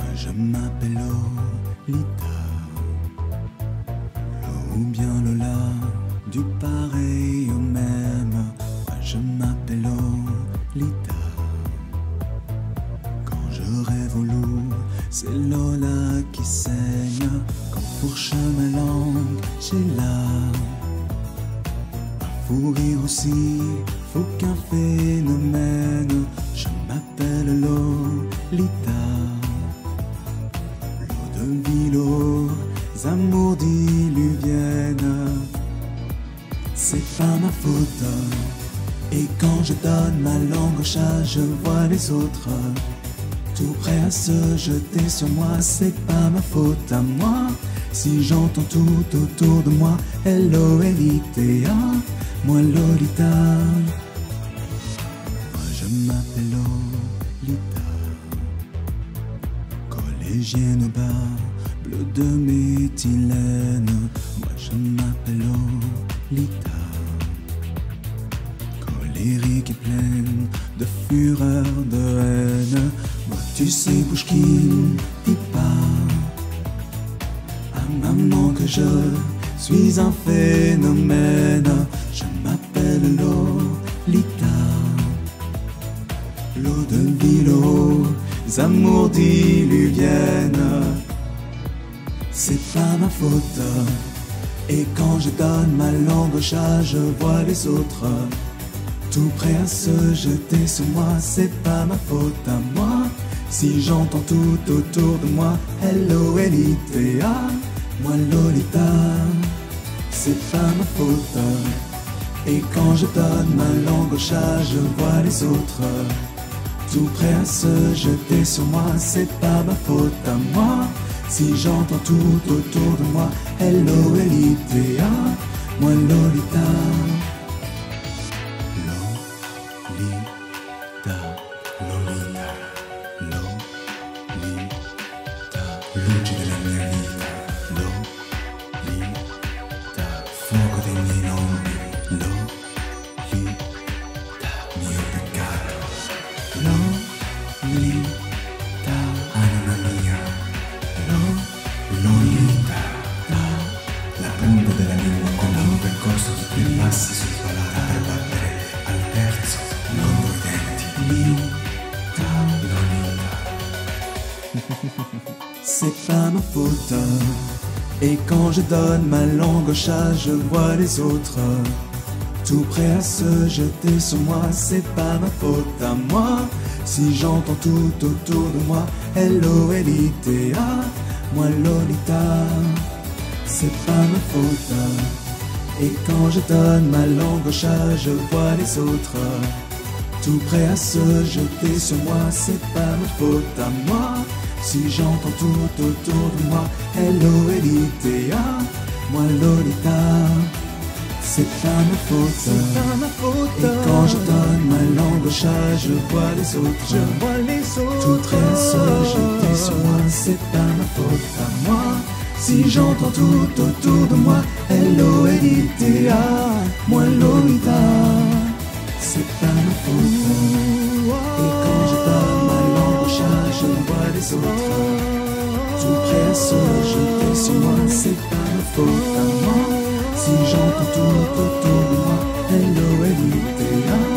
Je m'appelle Lolita, ou bien Lola, du pareil au même. Moi je m'appelle Lolita. Quand je rêve au loup, c'est Lola qui saigne. Quand fourche ma langue, j'ai là. Un fou rire aussi, faut qu'un phénomène. Je m'appelle Lolita. De ville aux amours diluviennes, c'est pas ma faute. Et quand je donne ma langue au chat, je vois les autres tout prêts à se jeter sur moi. C'est pas ma faute à moi si j'entends tout autour de moi. Hello Elite, moi Lolita. Moi je m'appelle Lolita. Collégienne au bas, bleu de méthylène. Moi je m'appelle Lolita. Colérique et pleine de fureur, de haine. Moi tu sais, bouge qui ne dit pas à maman que je suis un phénomène. Je m'appelle Lolita. L'eau de ville aux amours diluviennes, c'est pas ma faute. Et quand je donne ma langue au chat, je vois les autres tout prêts à se jeter sur moi. C'est pas ma faute à moi si j'entends tout autour de moi. Hello Elite, moi Lolita. C'est pas ma faute. Et quand je donne ma langue au chat, je vois les autres tout prêt à se jeter sur moi. C'est pas ma faute à moi si j'entends tout autour de moi. Hello Elite, moi Lolita. Lolita, Lolita, Lolita, luce della mia vita. Lolita, fuoco dei miei nonni. Lolita, mio peccato. Lolita, anima mia. Lolita, la punta della lingua come un percorso di tre passi sul palato per battere al terzo contro i denti. Lolita, Lolita. C'est pas ma faute. Et quand je donne ma langue au chat, je vois les autres tout prêts à se jeter sur moi. C'est pas ma faute à moi si j'entends tout autour de moi. Hello Elite, moi Lolita. C'est pas ma faute. Et quand je donne ma langue au chat, je vois les autres tout prêts à se jeter sur moi. C'est pas ma faute à moi si j'entends tout autour de moi. Hello Elite, moi Lolita. C'est pas ma faute. Et quand je donne ma langue au chat, je vois les autres tout prêts à se jeter sur moi. C'est pas ma faute à moi si j'entends tout autour de moi. Hello Elite, moi Lolita. C'est pas ma faute. Et quand je donne ma langue au chat, je vois les autres tout prêts à se jeter sur moi. C'est pas ma faute à moi si j'entends tout autour de moi. Hello Elite,